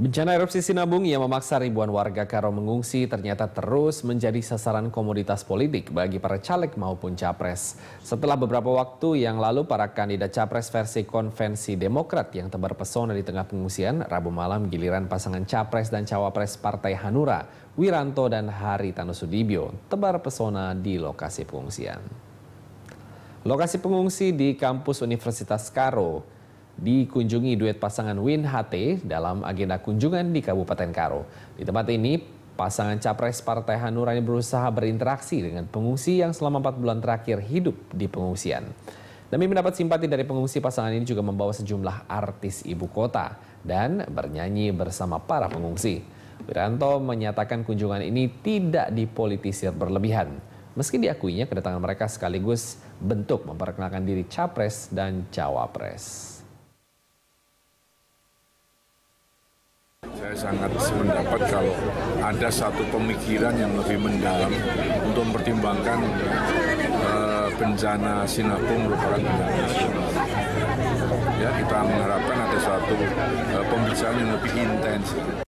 Bencana erupsi Sinabung yang memaksa ribuan warga Karo mengungsi ternyata terus menjadi sasaran komoditas politik bagi para caleg maupun capres. Setelah beberapa waktu yang lalu para kandidat capres versi konvensi Demokrat yang tebar pesona di tengah pengungsian, Rabu malam giliran pasangan capres dan cawapres Partai Hanura, Wiranto dan Haritanu Sudibyo tebar pesona di lokasi pengungsian. Lokasi pengungsi di kampus Universitas Karo dikunjungi duet pasangan Win HT dalam agenda kunjungan di Kabupaten Karo. Di tempat ini, pasangan capres Partai Hanura ini berusaha berinteraksi dengan pengungsi yang selama 4 bulan terakhir hidup di pengungsian. Demi mendapat simpati dari pengungsi, pasangan ini juga membawa sejumlah artis ibu kota dan bernyanyi bersama para pengungsi. Wiranto menyatakan kunjungan ini tidak dipolitisir berlebihan. Meski diakuinya kedatangan mereka sekaligus bentuk memperkenalkan diri capres dan cawapres. Saya sangat sependapat kalau ada satu pemikiran yang lebih mendalam untuk mempertimbangkan bencana Sinabung merupakan bencana nasional. Ya, kita mengharapkan ada satu pembicaraan yang lebih intens.